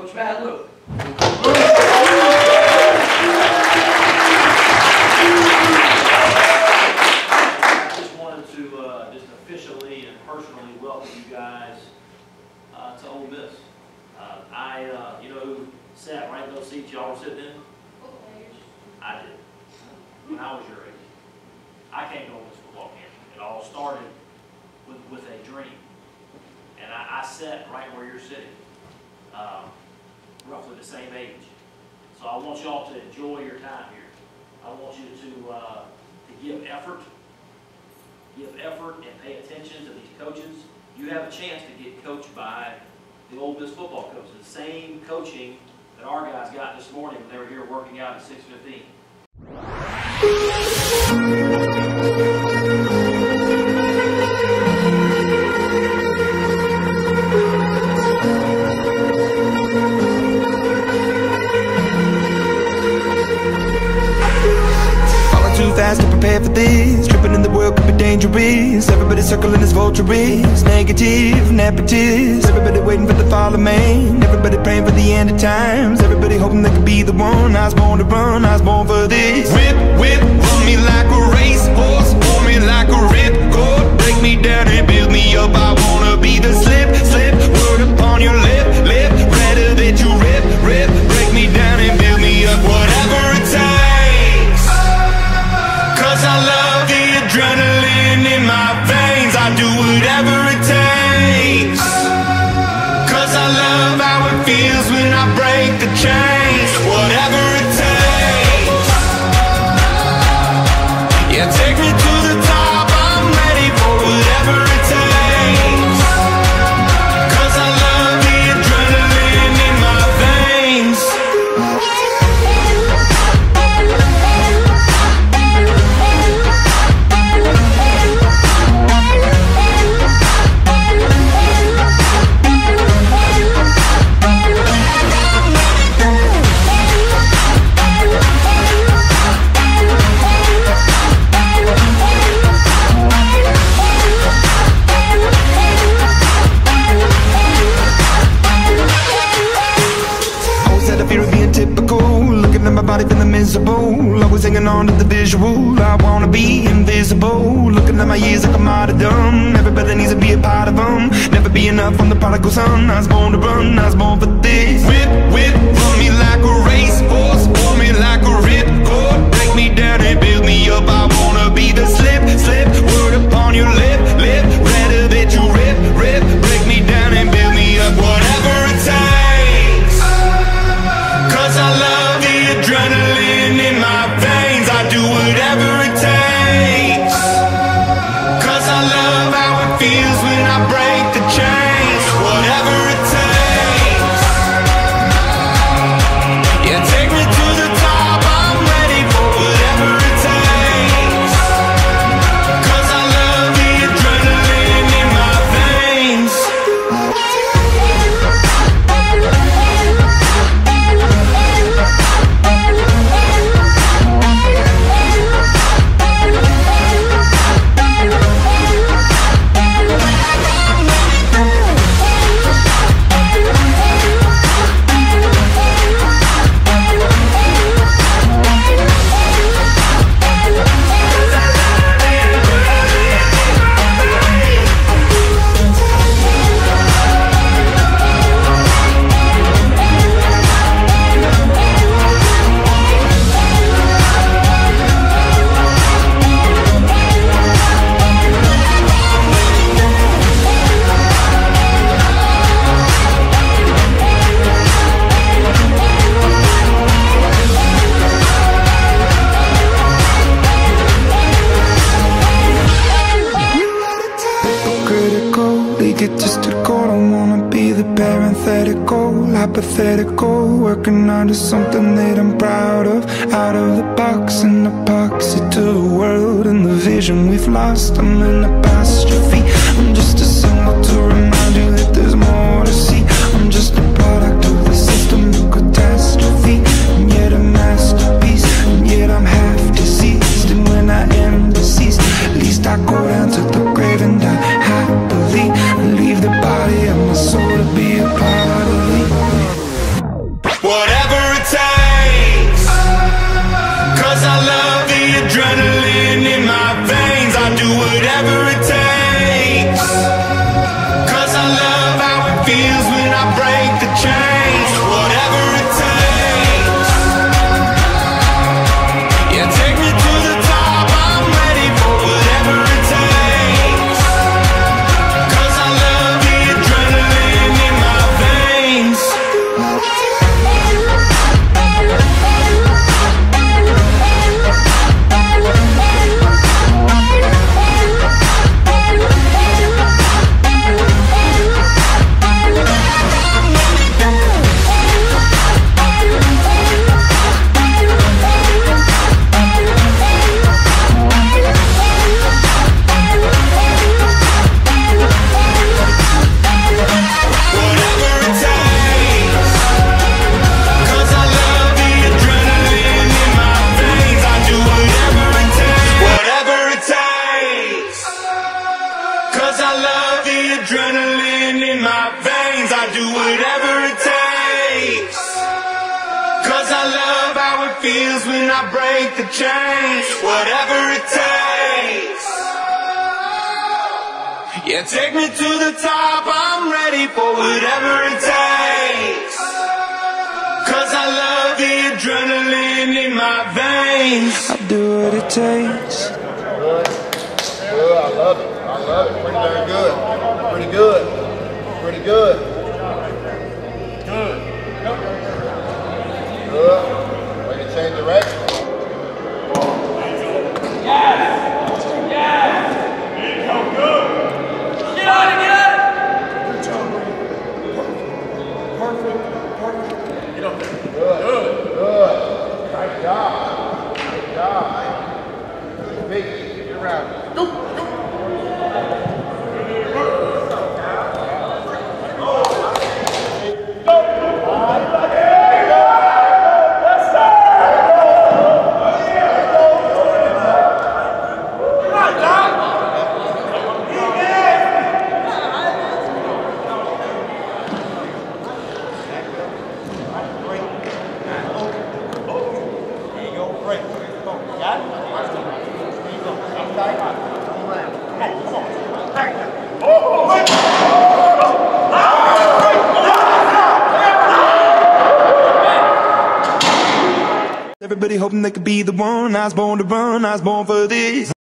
Coach Bad Luke. I just wanted to just officially and personally welcome you guys to Ole Miss. You know who sat right in those seats y'all were sitting in? I did. When I was your age. I came to Ole Miss football camp. It all started with a dream. And I sat right where you're sitting, roughly the same age. So I want y'all to enjoy your time here. I want you to give effort and pay attention to these coaches. You have a chance to get coached by the Ole Miss football coaches, the same coaching that our guys got this morning when they were here working out at 6:15. Too fast to prepare for this. Tripping in the world could be dangerous. Everybody circling as vultures, negative, nepotist. Everybody waiting for the fall of man. Everybody praying for the end of times. Everybody hoping they could be the one. I was born to run, I was born for this. Whip, whip, run me like a racehorse, hold me like a ripcord. Break me down and build me up. I wanna be the slip, slip. Word upon your lip, lip. Rather that you rip, rip. Break me down and build me up. Whatever it takes. I love the adrenaline in my veins. I do whatever it takes. Cause I love how it feels when I break the chains. Whatever it takes. Yeah, take me to the top. I'm ready for whatever it takes. Cause I love the adrenaline in my veins. Feeling miserable, always hanging on to the visual. I wanna be invisible, looking at my years like I'm out of dumb. Everybody needs to be a part of them. Never be enough from the prodigal son. I was born to run, I was born for this. Whip, whip, run me like a racehorse, hold me like a ripcord. Break me down and build me up. I wanna be the slip, slip. Word upon your lip, lip. Rather that you rip, rip. Break me down and build me up. Whatever it takes. Cause I love the adrenaline in my veins. I do whatever it takes. Cause I love how it feels when I break the chains. Whatever it takes. Yeah, take me to the top. I'm ready for whatever it takes. Cause I love the adrenaline in my veins. Egotistical, don't wanna be the parenthetical, hypothetical, working onto something that I'm proud of. Out of the box, an epoxy to the world and the vision we've lost. I'm an apostrophe, I'm just a symbol to remind you that there's more to see. I'm just a product of the system of catastrophe, and yet a masterpiece, and yet I'm half deceased. And when I am deceased, at least I go down to the grave and die happily, and leave the body of my soul to be a part of me. and I break the chains, whatever it takes. Yeah, take me to the top, I'm ready for whatever it takes. 'Cause I love the adrenaline in my veins. I'll do what it takes. Good. Good, I love it. I love it. Pretty darn good. Pretty good. Pretty good. Good. Good. Way to change direction. Everybody hoping they could be the one. I was born to run, I was born for this.